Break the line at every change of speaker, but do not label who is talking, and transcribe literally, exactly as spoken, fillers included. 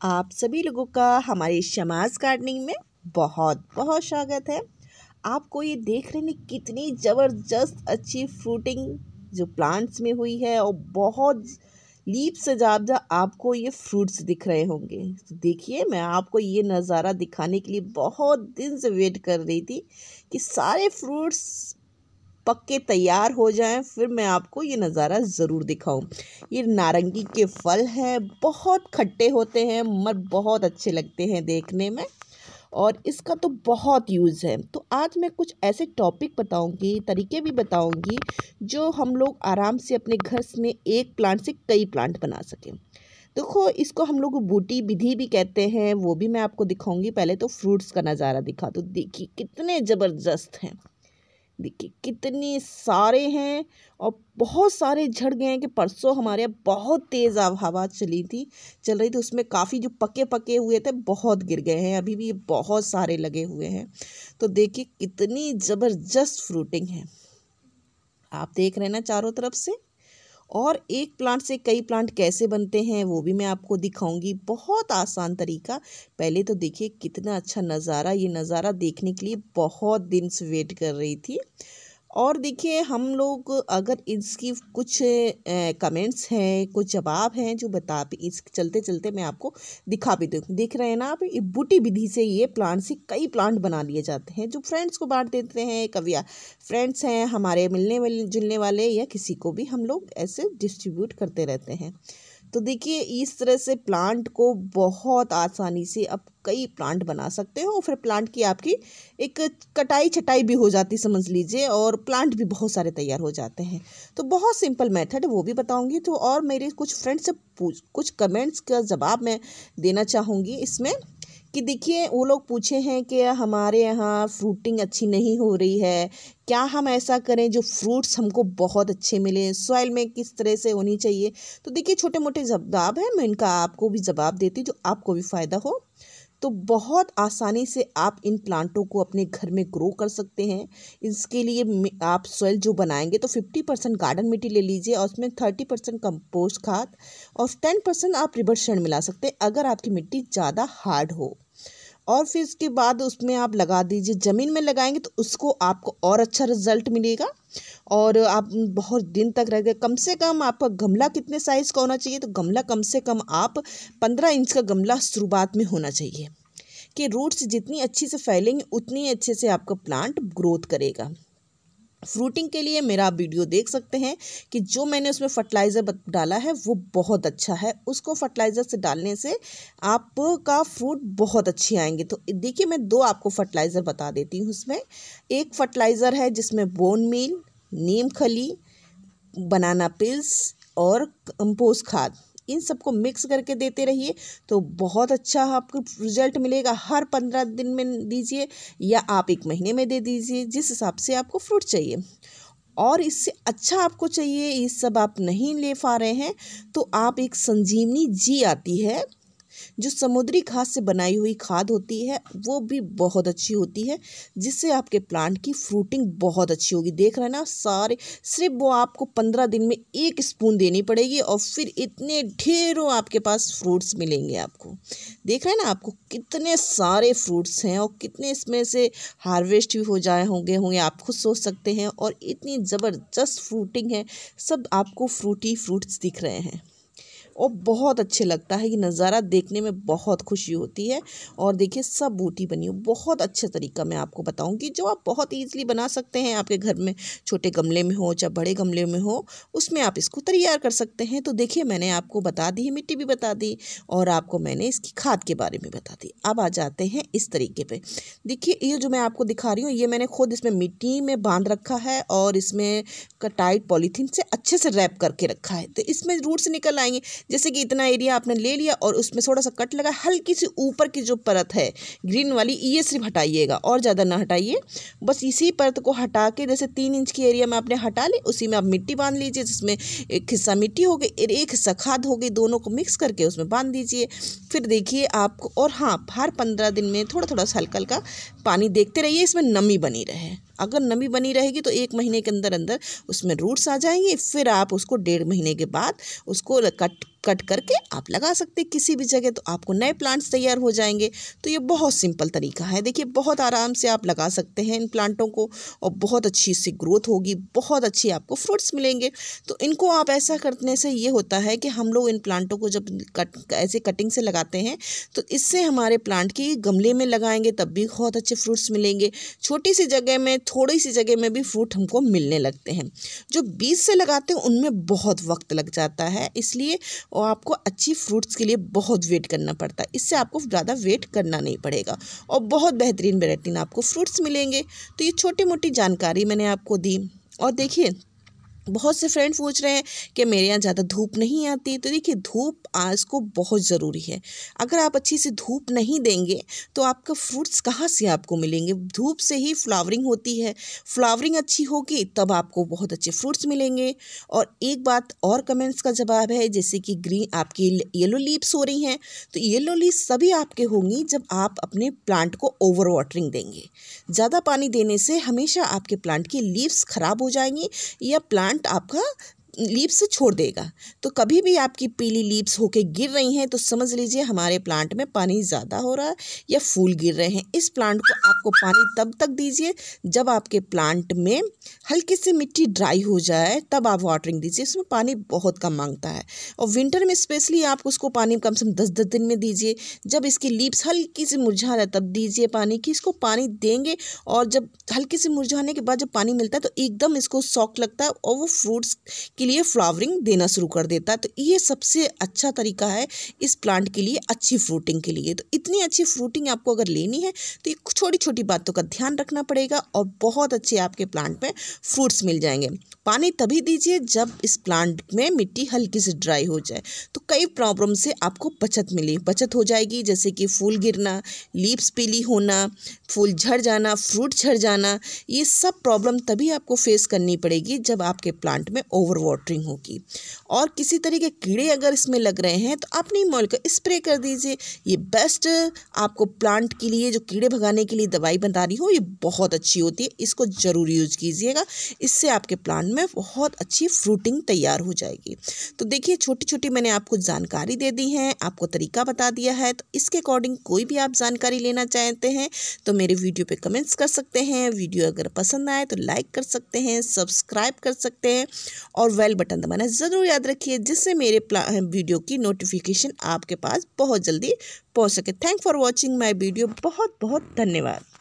आप सभी लोगों का हमारी शमास गार्डनिंग में बहुत बहुत स्वागत है। आपको ये देख रहे हैं कितनी ज़बरदस्त अच्छी फ्रूटिंग जो प्लांट्स में हुई है और बहुत लीप से ज़्यादा आपको ये फ्रूट्स दिख रहे होंगे। तो देखिए, मैं आपको ये नज़ारा दिखाने के लिए बहुत दिन से वेट कर रही थी कि सारे फ्रूट्स पक्के तैयार हो जाएं, फिर मैं आपको ये नज़ारा ज़रूर दिखाऊं। ये नारंगी के फल हैं, बहुत खट्टे होते हैं मगर बहुत अच्छे लगते हैं देखने में और इसका तो बहुत यूज़ है। तो आज मैं कुछ ऐसे टॉपिक बताऊंगी, तरीके भी बताऊंगी जो हम लोग आराम से अपने घर में एक प्लांट से कई प्लांट बना सकें। देखो, इसको हम लोग बूटी विधि भी कहते हैं, वो भी मैं आपको दिखाऊंगी। पहले तो फ्रूट्स का नज़ारा दिखा तो देखिए कितने ज़बरदस्त हैं। देखिए कितने सारे हैं और बहुत सारे झड़ गए हैं कि परसों हमारे यहाँ बहुत तेज़ हवा चली थी चल रही थी उसमें काफ़ी जो पके पके हुए थे बहुत गिर गए हैं। अभी भी बहुत सारे लगे हुए हैं। तो देखिए कितनी ज़बरदस्त फ्रूटिंग है, आप देख रहे हैं ना चारों तरफ से। और एक प्लांट से कई प्लांट कैसे बनते हैं वो भी मैं आपको दिखाऊंगी, बहुत आसान तरीका। पहले तो देखिए कितना अच्छा नज़ारा, ये नज़ारा देखने के लिए बहुत दिन से वेट कर रही थी। और देखिए, हम लोग अगर इसकी कुछ कमेंट्स हैं, कुछ जवाब हैं जो बता भी, इस चलते चलते मैं आपको दिखा भी दूँ। देख रहे हैं ना आप, ये बूटी विधि से ये प्लांट से कई प्लांट बना लिए जाते हैं जो फ्रेंड्स को बांट देते हैं। कभी फ्रेंड्स हैं हमारे मिलने वाले जुलने वाले या किसी को भी हम लोग ऐसे डिस्ट्रीब्यूट करते रहते हैं। तो देखिए इस तरह से प्लांट को बहुत आसानी से अब कई प्लांट बना सकते हो। फिर प्लांट की आपकी एक कटाई छटाई भी हो जाती समझ लीजिए, और प्लांट भी बहुत सारे तैयार हो जाते हैं। तो बहुत सिंपल मेथड है, वो भी बताऊंगी। तो और मेरे कुछ फ्रेंड्स से पूछ कुछ कमेंट्स का जवाब मैं देना चाहूँगी इसमें कि देखिए, वो लोग पूछे हैं कि हमारे यहाँ फ्रूटिंग अच्छी नहीं हो रही है, क्या हम ऐसा करें जो फ्रूट्स हमको बहुत अच्छे मिले, सॉइल में किस तरह से होनी चाहिए। तो देखिए छोटे मोटे जवाब हैं, मैं इनका आपको भी जवाब देती हूँ जो आपको भी फ़ायदा हो। तो बहुत आसानी से आप इन प्लांटों को अपने घर में ग्रो कर सकते हैं। इसके लिए आप सॉइल जो बनाएंगे तो फिफ्टी परसेंट गार्डन मिट्टी ले लीजिए और उसमें थर्टी परसेंट कंपोस्ट खाद और टेन परसेंट आप रिवर शेड मिला सकते हैं अगर आपकी मिट्टी ज़्यादा हार्ड हो। और फिर इसके बाद उसमें आप लगा दीजिए। ज़मीन में लगाएंगे तो उसको आपको और अच्छा रिजल्ट मिलेगा और आप बहुत दिन तक रहेगा। कम से कम आपका गमला कितने साइज़ का होना चाहिए, तो गमला कम से कम आप पंद्रह इंच का गमला शुरुआत में होना चाहिए कि रूट्स जितनी अच्छी से फैलेंगे उतनी अच्छे से आपका प्लांट ग्रोथ करेगा। फ्रूटिंग के लिए मेरा वीडियो देख सकते हैं कि जो मैंने उसमें फर्टिलाइज़र डाला है वो बहुत अच्छा है। उसको फर्टिलाइज़र से डालने से आपका फ्रूट बहुत अच्छे आएंगे। तो देखिए, मैं दो आपको फर्टिलाइज़र बता देती हूँ उसमें। एक फर्टिलाइज़र है जिसमें बोन मील, नीम खली, बनाना पिल्स और कंपोस्ट खाद, इन सबको मिक्स करके देते रहिए तो बहुत अच्छा आपको रिजल्ट मिलेगा। हर पंद्रह दिन में दीजिए या आप एक महीने में दे दीजिए, जिस हिसाब से आपको फ्रूट चाहिए। और इससे अच्छा आपको चाहिए, ये सब आप नहीं ले पा रहे हैं, तो आप एक संजीवनी जी आती है जो समुद्री घास से बनाई हुई खाद होती है, वो भी बहुत अच्छी होती है, जिससे आपके प्लांट की फ्रूटिंग बहुत अच्छी होगी। देख रहे हैं ना सारे, सिर्फ वो आपको पंद्रह दिन में एक स्पून देनी पड़ेगी और फिर इतने ढेरों आपके पास फ्रूट्स मिलेंगे आपको। देख रहे हैं ना आपको कितने सारे फ्रूट्स हैं और कितने इसमें से हार्वेस्ट भी हो जाए होंगे होंगे आप खुद सोच सकते हैं। और इतनी ज़बरदस्त फ्रूटिंग है, सब आपको फ्रूटी फ्रूट्स दिख रहे हैं और बहुत अच्छे लगता है। ये नज़ारा देखने में बहुत खुशी होती है। और देखिए सब बूटी बनी हो, बहुत अच्छा तरीका मैं आपको बताऊंगी जो आप बहुत ईजिली बना सकते हैं। आपके घर में छोटे गमले में हो चाहे बड़े गमले में हो, उसमें आप इसको तैयार कर सकते हैं। तो देखिए, मैंने आपको बता दी, मिट्टी भी बता दी और आपको मैंने इसकी खाद के बारे में बता दी। अब आ जाते हैं इस तरीके पर। देखिए, ये जो मैं आपको दिखा रही हूँ ये मैंने खुद इसमें मिट्टी में बांध रखा है और इसमें टाइट पॉलीथीन से अच्छे से रैप करके रखा है। तो इसमें रूट्स निकल आएंगे। जैसे कि इतना एरिया आपने ले लिया और उसमें थोड़ा सा कट लगा, हल्की सी ऊपर की जो परत है ग्रीन वाली, ये सिर्फ हटाइएगा और ज़्यादा ना हटाइए। बस इसी परत को हटा के, जैसे तीन इंच की एरिया में आपने हटा ली, उसी में आप मिट्टी बांध लीजिए, जिसमें एक हिस्सा मिट्टी हो गई एक हिस्सा खाद हो गई, दोनों को मिक्स करके उसमें बांध दीजिए। फिर देखिए आपको, और हाँ, हर पंद्रह दिन में थोड़ा थोड़ा सा हल्का हल्का पानी देखते रहिए, इसमें नमी बनी रहे। अगर नमी बनी रहेगी तो एक महीने के अंदर अंदर उसमें रूट्स आ जाएंगे। फिर आप उसको डेढ़ महीने के बाद उसको कट कट करके आप लगा सकते हैं किसी भी जगह, तो आपको नए प्लांट्स तैयार हो जाएंगे। तो ये बहुत सिंपल तरीका है। देखिए बहुत आराम से आप लगा सकते हैं इन प्लांटों को और बहुत अच्छी इससे ग्रोथ होगी, बहुत अच्छी आपको फ्रूट्स मिलेंगे। तो इनको आप ऐसा करने से ये होता है कि हम लोग इन प्लांटों को जब कट ऐसे कटिंग से लगाते हैं तो इससे हमारे प्लांट की गमले में लगाएंगे तब भी बहुत अच्छे फ्रूट्स मिलेंगे। छोटी सी जगह में, थोड़ी सी जगह में भी फ्रूट हमको मिलने लगते हैं। जो बीज से लगाते हैं उनमें बहुत वक्त लग जाता है, इसलिए और आपको अच्छी फ्रूट्स के लिए बहुत वेट करना पड़ता है। इससे आपको ज़्यादा वेट करना नहीं पड़ेगा और बहुत बेहतरीन बेहतरीन आपको फ्रूट्स मिलेंगे। तो ये छोटी मोटी जानकारी मैंने आपको दी। और देखिए बहुत से फ्रेंड पूछ रहे हैं कि मेरे यहाँ ज़्यादा धूप नहीं आती, तो देखिए धूप आज को बहुत ज़रूरी है। अगर आप अच्छी से धूप नहीं देंगे तो आपका फ्रूट्स कहाँ से आपको मिलेंगे। धूप से ही फ्लावरिंग होती है, फ्लावरिंग अच्छी होगी तब आपको बहुत अच्छे फ्रूट्स मिलेंगे। और एक बात और कमेंट्स का जवाब है, जैसे कि ग्रीन आपकी येलो लीव्स हो रही हैं, तो येलो लीव्स सभी आपके होंगी जब आप अपने प्लांट को ओवर वाटरिंग देंगे। ज़्यादा पानी देने से हमेशा आपके प्लांट की लीव्स ख़राब हो जाएंगी या प्लांट आपका लीव्स से छोड़ देगा। तो कभी भी आपकी पीली लीव्स होके गिर रही हैं तो समझ लीजिए हमारे प्लांट में पानी ज़्यादा हो रहा है या फूल गिर रहे हैं। इस प्लांट को आपको पानी तब तक दीजिए जब आपके प्लांट में हल्की सी मिट्टी ड्राई हो जाए, तब आप वाटरिंग दीजिए। इसमें पानी बहुत कम मांगता है और विंटर में स्पेशली आप उसको पानी कम से कम दस दस दिन में दीजिए। जब इसकी लीव्स हल्की सी मुरझा रहा तब दीजिए पानी, कि इसको पानी देंगे और जब हल्की से मुरझाने के बाद जब पानी मिलता है तो एकदम इसको शौक लगता है और वो फ्रूट्स के लिए फ्लावरिंग देना शुरू कर देता है। तो ये सबसे अच्छा तरीका है इस प्लांट के लिए अच्छी फ्रूटिंग के लिए। तो इतनी अच्छी फ्रूटिंग आपको अगर लेनी है तो ये छोटी छोटी बातों का ध्यान रखना पड़ेगा और बहुत अच्छे आपके प्लांट में फ्रूट्स मिल जाएंगे। पानी तभी दीजिए जब इस प्लांट में मिट्टी हल्की से ड्राई हो जाए। तो कई प्रॉब्लम से आपको बचत मिली बचत हो जाएगी, जैसे कि फूल गिरना, लीव्स पीली होना, फूल झड़ जाना, फ्रूट झड़ जाना। ये सब प्रॉब्लम तभी आपको फेस करनी पड़ेगी जब आपके प्लांट में ओवर वाटरिंग होगी। और किसी तरह के कीड़े अगर इसमें लग रहे हैं तो आप नीम ऑयल का स्प्रे कर दीजिए। ये बेस्ट आपको प्लांट के लिए जो कीड़े भगाने के लिए दवाई बता रही हो, ये बहुत अच्छी होती है, इसको ज़रूर यूज कीजिएगा। इससे आपके प्लांट में बहुत अच्छी फ्रूटिंग तैयार हो जाएगी। तो देखिए छोटी छोटी मैंने आपको जानकारी दे दी है, आपको तरीका बता दिया है। तो इसके अकॉर्डिंग कोई भी आप जानकारी लेना चाहते हैं तो मेरे वीडियो पे कमेंट्स कर सकते हैं। वीडियो अगर पसंद आए तो लाइक कर सकते हैं, सब्सक्राइब कर सकते हैं और बेल बटन दबाना ज़रूर याद रखिए, जिससे मेरे वीडियो की नोटिफिकेशन आपके पास बहुत जल्दी पहुंच सके। Thank for watching my video. बहुत बहुत धन्यवाद।